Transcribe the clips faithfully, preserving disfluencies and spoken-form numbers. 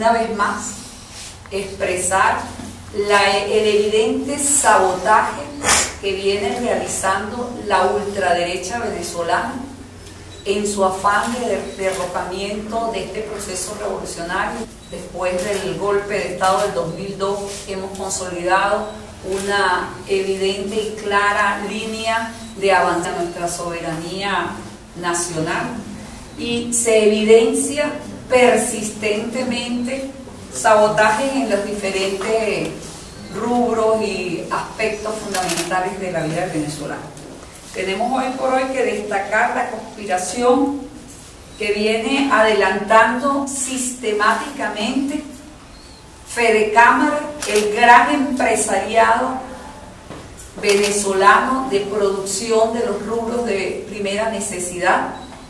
una vez más, expresar la, el evidente sabotaje que viene realizando la ultraderecha venezolana en su afán de derrocamiento de este proceso revolucionario. Después del golpe de Estado del dos mil dos hemos consolidado una evidente y clara línea de avance a nuestra soberanía nacional y se evidencia persistentemente sabotajes en los diferentes rubros y aspectos fundamentales de la vida venezolana. Tenemos hoy por hoy que destacar la conspiración que viene adelantando sistemáticamente Fedecámara, el gran empresariado venezolano de producción de los rubros de primera necesidad,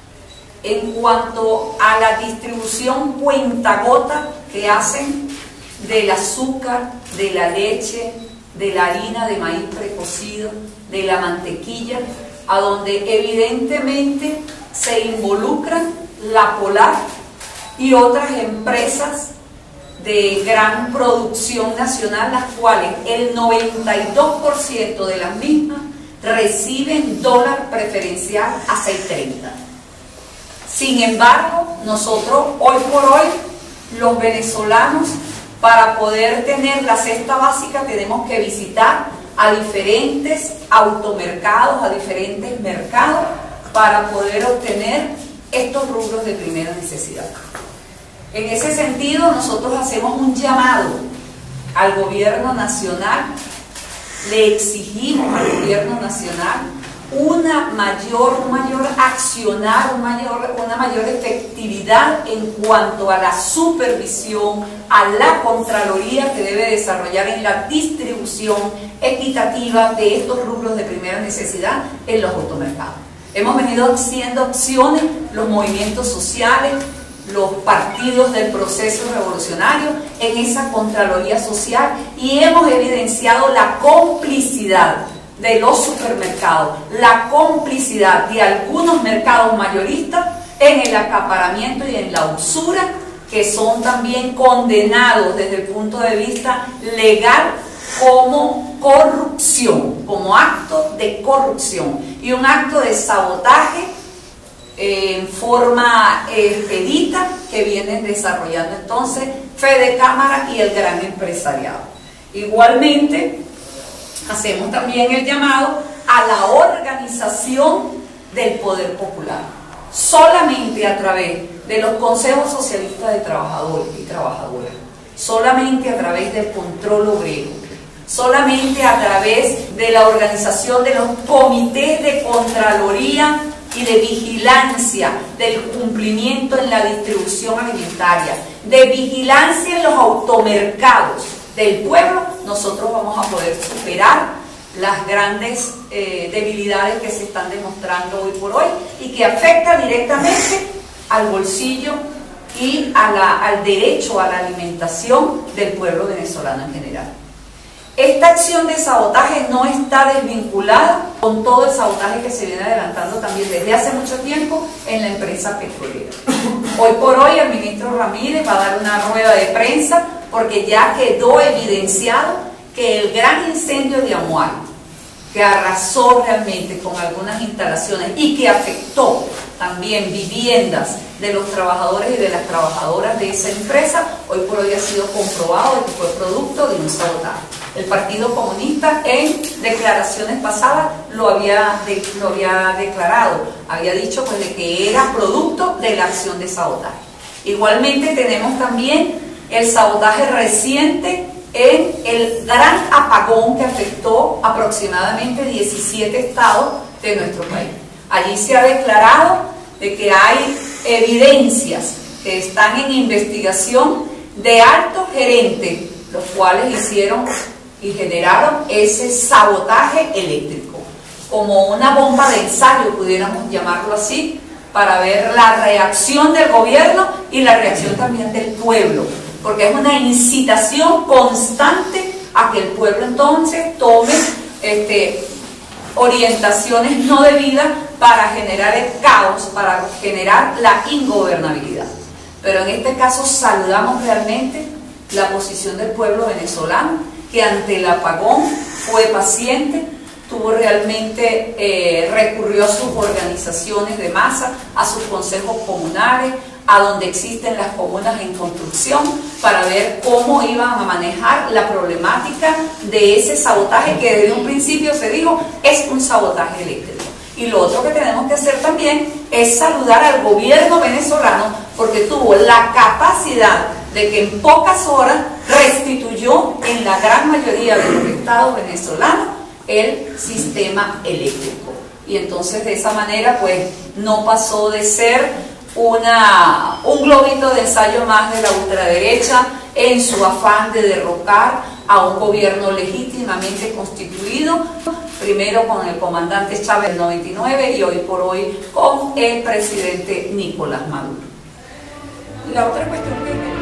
en cuanto a la distribución cuentagota que hacen del azúcar, de la leche, de la harina de maíz precocido, de la mantequilla, a donde evidentemente se involucran la Polar y otras empresas de gran producción nacional, las cuales el noventa y dos por ciento de las mismas reciben dólar preferencial a seis treinta. Sin embargo, nosotros hoy por hoy, los venezolanos, para poder tener la cesta básica tenemos que visitar a diferentes automercados, a diferentes mercados, para poder obtener estos rubros de primera necesidad. En ese sentido, nosotros hacemos un llamado al gobierno nacional, le exigimos al gobierno nacional una mayor, un mayor accionar, un mayor, una mayor efectividad en cuanto a la supervisión, a la Contraloría que debe desarrollar en la distribución equitativa de estos rubros de primera necesidad en los automercados. Hemos venido haciendo acciones, los movimientos sociales, los partidos del proceso revolucionario en esa Contraloría Social y hemos evidenciado la complicidad de los supermercados, la complicidad de algunos mercados mayoristas en el acaparamiento y en la usura, que son también condenados desde el punto de vista legal como corrupción, como acto de corrupción y un acto de sabotaje en forma expedita que vienen desarrollando entonces Fedecámara y el gran empresariado. Igualmente, hacemos también el llamado a la organización del poder popular. Solamente a través de los consejos socialistas de trabajadores y trabajadoras, solamente a través del control obrero, solamente a través de la organización de los comités de Contraloría y de vigilancia del cumplimiento en la distribución alimentaria, de vigilancia en los automercados del pueblo, nosotros vamos a poder superar las grandes eh, debilidades que se están demostrando hoy por hoy y que afectan directamente al bolsillo y a la, al derecho a la alimentación del pueblo venezolano en general. Esta acción de sabotaje no está desvinculada con todo el sabotaje que se viene adelantando también desde hace mucho tiempo en la empresa petrolera. Hoy por hoy el ministro Ramírez va a dar una rueda de prensa porque ya quedó evidenciado que el gran incendio de Amual, que arrasó realmente con algunas instalaciones y que afectó también viviendas de los trabajadores y de las trabajadoras de esa empresa, hoy por hoy ha sido comprobado de que fue producto de un sabotaje. El Partido Comunista en declaraciones pasadas lo había, de, lo había declarado, había dicho pues de que era producto de la acción de sabotaje. Igualmente tenemos también el sabotaje reciente en el gran apagón que afectó aproximadamente diecisiete estados de nuestro país. Allí se ha declarado de que hay evidencias que están en investigación de altos gerentes, los cuales hicieron y generaron ese sabotaje eléctrico, como una bomba de ensayo, pudiéramos llamarlo así, para ver la reacción del gobierno y la reacción también del pueblo, porque es una incitación constante a que el pueblo entonces tome este, orientaciones no debidas para generar el caos, para generar la ingobernabilidad. Pero en este caso saludamos realmente la posición del pueblo venezolano, que ante el apagón fue paciente, tuvo realmente, eh, recurrió a sus organizaciones de masa, a sus consejos comunales, a donde existen las comunas en construcción, para ver cómo iban a manejar la problemática de ese sabotaje que desde un principio se dijo es un sabotaje eléctrico. Y lo otro que tenemos que hacer también es saludar al gobierno venezolano, porque tuvo la capacidad de que en pocas horas restituyó en la gran mayoría de los estados venezolanos el sistema eléctrico. Y entonces de esa manera pues no pasó de ser una, un globito de ensayo más de la ultraderecha en su afán de derrocar a un gobierno legítimamente constituido, primero con el comandante Chávez en el noventa y nueve y hoy por hoy con el presidente Nicolás Maduro. La otra cuestión que